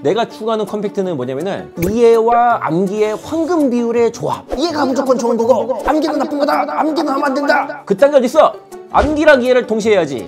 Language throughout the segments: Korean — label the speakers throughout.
Speaker 1: 내가 추구하는 컴팩트는 뭐냐면은 이해와 암기의 황금 비율의 조합. 이해가 무조건 좋은 거고 암기는 나쁜 거다. 암기는 하면 안 된다. 그딴 게 어딨어? 암기랑 이해를 동시에 해야지.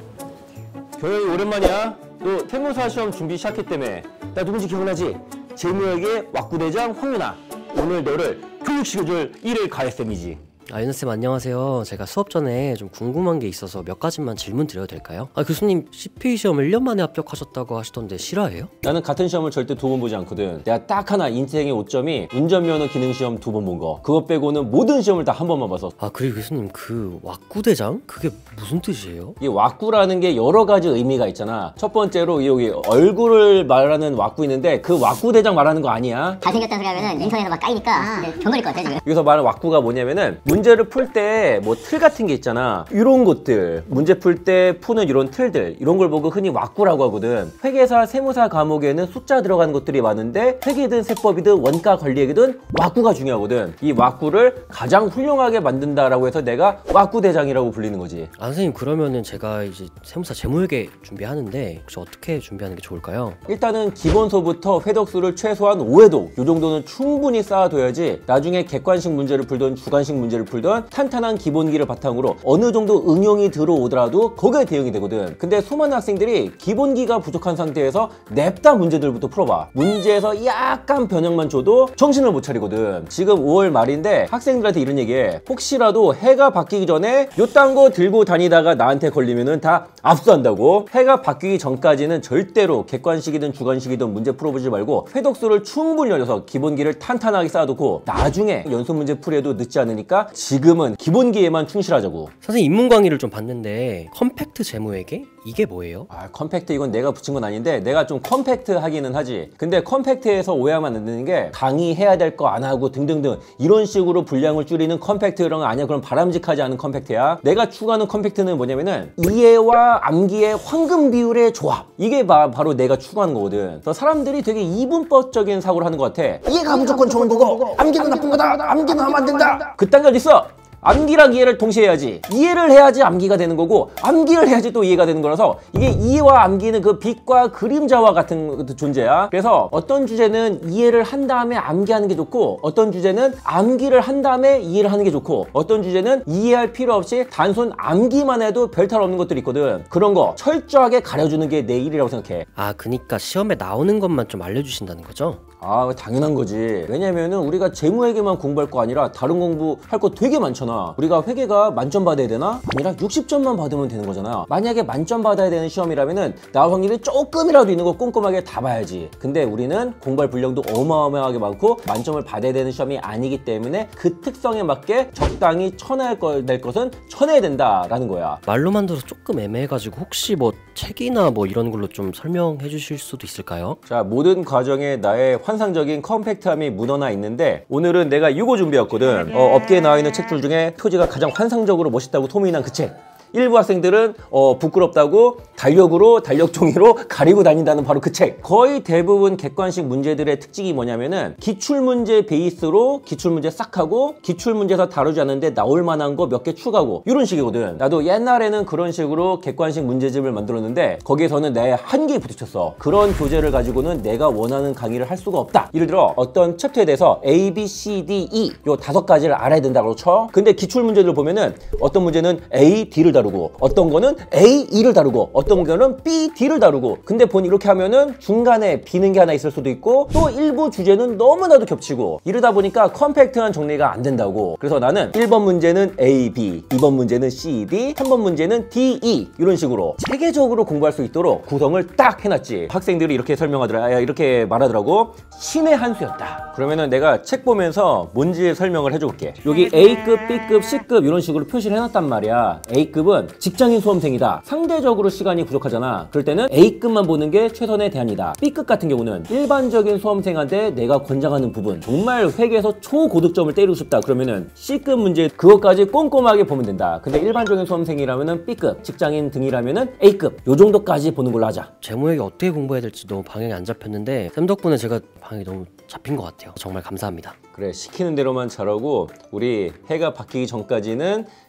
Speaker 1: 교양이 오랜만이야. 너 세무사 시험 준비 시작했다며. 나 누군지 기억나지? 재무역의 왁구대장 황윤아. 오늘 너를 교육시켜줄 일을 가해쌤이지.
Speaker 2: 윤아쌤 안녕하세요. 제가 수업 전에 좀 궁금한 게 있어서 몇 가지만 질문 드려도 될까요? 교수님 CPA 시험 1년 만에 합격하셨다고 하시던데 실화예요?
Speaker 1: 나는 같은 시험을 절대 2번 보지 않거든. 내가 딱 하나 인생의 오점이 운전면허 기능시험 2번 본 거. 그것 빼고는 모든 시험을 다 한 번만 봐서.
Speaker 2: 그리고 교수님 그 왁구대장? 그게 무슨 뜻이에요?
Speaker 1: 이 왁구라는 게 여러 가지 의미가 있잖아. 첫 번째로 여기 얼굴을 말하는 왁구 있는데 그 왁구대장 말하는 거 아니야.
Speaker 3: 잘생겼다는 소리 하면은 인터넷에서 막 까이니까 경건일 것 같아 지금.
Speaker 1: 여기서 말하는 왁구가 뭐냐면은 문제를 풀 때 뭐 틀 같은 게 있잖아. 이런 것들 문제 풀 때 푸는 이런 틀들 이런 걸 보고 흔히 왁구라고 하거든. 회계사 세무사 과목에는 숫자 들어가는 것들이 많은데 회계든 세법이든 원가 관리액이든 왁구가 중요하거든. 이 왁구를 가장 훌륭하게 만든다라고 해서 내가 왁구 대장이라고 불리는 거지.
Speaker 2: 선생님 그러면은 제가 이제 세무사 재무회계 준비하는데 혹시 어떻게 준비하는 게 좋을까요?
Speaker 1: 일단은 기본서부터 회독수를 최소한 5회독 요 정도는 충분히 쌓아둬야지 나중에 객관식 문제를 풀던 주관식 문제를 풀던 탄탄한 기본기를 바탕으로 어느 정도 응용이 들어오더라도 거기에 대응이 되거든. 근데 수많은 학생들이 기본기가 부족한 상태에서 냅다 문제들부터 풀어봐. 문제에서 약간 변형만 줘도 정신을 못 차리거든. 지금 5월 말인데 학생들한테 이런 얘기해. 혹시라도 해가 바뀌기 전에 요딴 거 들고 다니다가 나한테 걸리면은 다 압수한다고. 해가 바뀌기 전까지는 절대로 객관식이든 주관식이든 문제 풀어보지 말고 회독수를 충분히 열려서 기본기를 탄탄하게 쌓아두고 나중에 연습 문제 풀이해도 늦지 않으니까 지금은 기본기에만 충실하자고.
Speaker 2: 선생님 입문 강의를 좀 봤는데 컴팩트 재무회계? 이게 뭐예요?
Speaker 1: 컴팩트 이건 내가 붙인 건 아닌데 내가 좀 컴팩트 하기는 하지. 근데 컴팩트에서 오해하면 안 되는 게 강의해야 될 거 안 하고 등등등 이런 식으로 분량을 줄이는 컴팩트 이런 거 아니야. 그럼 바람직하지 않은 컴팩트야. 내가 추구하는 컴팩트는 뭐냐면은 이해와 암기의 황금 비율의 조합. 이게 바로 내가 추구하는 거거든. 그래서 사람들이 되게 이분법적인 사고를 하는 것 같아. 이해가 무조건 좋은 거고 암기는 나쁜 거다. 암기는 하면 안 된다. 그딴 게 어딨어? 암기랑 이해를 동시에 해야지. 이해를 해야지 암기가 되는 거고 암기를 해야지 또 이해가 되는 거라서 이게 이해와 암기는 그 빛과 그림자와 같은 존재야. 그래서 어떤 주제는 이해를 한 다음에 암기하는 게 좋고 어떤 주제는 암기를 한 다음에 이해를 하는 게 좋고 어떤 주제는 이해할 필요 없이 단순 암기만 해도 별 탈 없는 것들이 있거든. 그런 거 철저하게 가려주는 게 내 일이라고 생각해.
Speaker 2: 그니까 시험에 나오는 것만 좀 알려주신다는 거죠?
Speaker 1: 당연한 거지. 왜냐면은 우리가 재무회계만 공부할 거 아니라 다른 공부할 거 되게 많잖아. 우리가 회계가 만점 받아야 되나? 아니라 60점만 받으면 되는 거잖아. 만약에 만점 받아야 되는 시험이라면은 나올 확률이 조금이라도 있는 거 꼼꼼하게 다 봐야지. 근데 우리는 공부할 분량도 어마어마하게 많고 만점을 받아야 되는 시험이 아니기 때문에 그 특성에 맞게 적당히 쳐내야 될 것은 쳐내야 된다라는 거야.
Speaker 2: 말로만 들어서 조금 애매해가지고 혹시 뭐 책이나 뭐 이런 걸로 좀 설명해 주실 수도 있을까요?
Speaker 1: 자, 모든 과정에 나의 환상적인 컴팩트함이 묻어나 있는데 오늘은 내가 이거 준비했거든. 업계에 나와 있는 책들 중에 표지가 가장 환상적으로 멋있다고 소문이 난 그 책. 일부 학생들은 부끄럽다고 달력으로 달력종이로 가리고 다닌다는 바로 그 책. 거의 대부분 객관식 문제들의 특징이 뭐냐면은 기출문제 베이스로 기출문제 싹 하고 기출문제에서 다루지 않는데 나올 만한 거 몇 개 추가하고 이런 식이거든. 나도 옛날에는 그런 식으로 객관식 문제집을 만들었는데 거기에서는 내 한계에 부딪혔어. 그런 교재를 가지고는 내가 원하는 강의를 할 수가 없다. 예를 들어 어떤 챕터에 대해서 A, B, C, D, E 요 5가지를 알아야 된다고 쳐. 근데 기출문제들 보면은 어떤 문제는 A, D를 다루고 어떤 거는 A, E를 다루고 어떤 거는 B, D를 다루고 근데 보니 이렇게 하면은 중간에 비는 게 하나 있을 수도 있고 또 일부 주제는 너무나도 겹치고 이러다 보니까 컴팩트한 정리가 안 된다고. 그래서 나는 1번 문제는 A, B, 2번 문제는 C, D, 3번 문제는 D, E 이런 식으로 체계적으로 공부할 수 있도록 구성을 딱 해놨지. 학생들이 이렇게 설명하더라. 이렇게 말하더라고. 신의 한 수였다. 그러면은 내가 책 보면서 뭔지 설명을 해줄게. 여기 A급, B급, C급 이런 식으로 표시를 해놨단 말이야. A급은 직장인 수험생이다. 상대적으로 시간이 부족하잖아. 그럴 때는 A급만 보는 게 최선의 대안이다. B급 같은 경우는 일반적인 수험생한테 내가 권장하는 부분 정말 회계에서 초고득점을 때리고 싶다. 그러면은 C급 문제 그것까지 꼼꼼하게 보면 된다. 근데 일반적인 수험생이라면은 B급, 직장인 등이라면은 A급 요 정도까지 보는 걸로 하자.
Speaker 2: 재무회계 어떻게 공부해야 될지 너무 방향이 안 잡혔는데 쌤 덕분에 제가 방향이 너무 잡힌 것 같아요. 정말 감사합니다.
Speaker 1: 그래, 시키는 대로만 잘하고 우리 해가 바뀌기 전까지는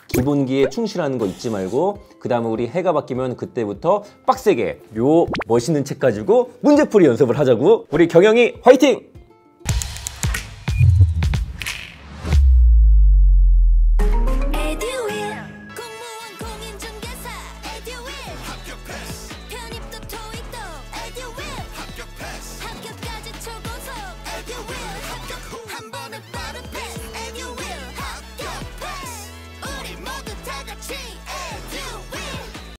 Speaker 1: 기본기에 충실하는 거 잊지 말고 그 다음에 우리 해가 바뀌면 그때부터 빡세게 요 멋있는 책 가지고 문제풀이 연습을 하자고. 우리 경영이 화이팅!